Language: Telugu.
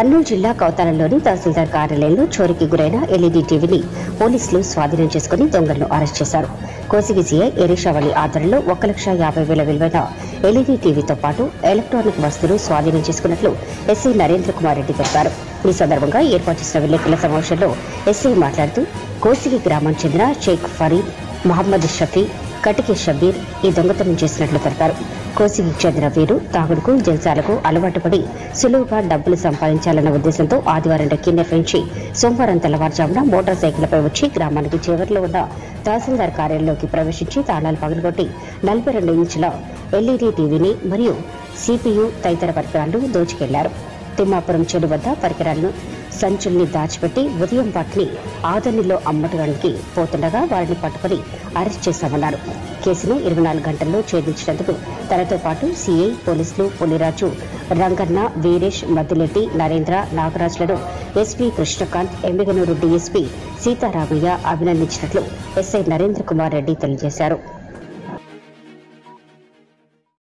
కర్నూలు జిల్లా కౌతాలంలోని తహసీల్దార్ కార్యాలయంలో చోరీకి గురైన ఎల్ఈడీ టీవీని పోలీసులు స్వాధీనం చేసుకుని దొంగలను అరెస్ట్ చేశారు. కోసిగి సీఐ ఎరీషావళి ఆధ్వర్యంలో 1,50,000 విలువైన ఎల్ఈడీ టీవీతో పాటు ఎలక్ట్రానిక్ వస్తువులు స్వాధీనం చేసుకున్నట్లు ఎస్ఐ నరేంద్ర కుమార్ రెడ్డి తెలిపారు. ఈ సందర్భంగా ఏర్పాటు చేసిన విలేకరుల సమావేశంలో ఎస్ఐ మాట్లాడుతూ కోసిగి గ్రామానికి చెందిన షేక్ ఫరీద్, మహమ్మద్ షఫీ, కటికి షబీర్ ఈ దొంగతనం చేసినట్లు తెలిపారు. కోసిగికి చెందిన వీరు తాగుడుకు, జల్సాలకు అలవాటు పడి సులువుగా డబ్బులు సంపాదించాలన్న ఉద్దేశంతో ఆదివారం రెక్కి నిర్వహించి సోమవారం తెల్లవారుజామున మోటార్ సైకిల్పై వచ్చి గ్రామానికి చివరిలో ఉన్న తహసీల్దార్ కార్యాలయంలోకి ప్రవేశించి తాళాలు పగలగొట్టి 42 ఇంచుల ఎల్ఈడీ టీవీని మరియు సిపియు తదితర పరికరాలను దోచుకెళ్లారు. తిమ్మాపురం చెడు వద్ద పరికరాలను సంచుల్ని దాచిపెట్టి ఉదయం వాటిని ఆదరణలో అమ్మటానికి పోతుండగా వారిని పట్టుకుని అరెస్ట్ చేశామన్నారు. కేసును 24 గంటల్లో ఛేదించినందుకు తనతో పాటు సీఐ, పోలీసులు పులిరాజు, రంగన్న, వీరేష్, మద్దిరెడ్డి, నరేంద్ర, నాగరాజులను ఎస్పీ కృష్ణకాంత్, ఎమ్మిగనూరు డీఎస్పీ సీతారామయ్య అభినందించినట్లు ఎస్ఐ నరేంద్ర కుమార్ రెడ్డి తెలియజేశారు.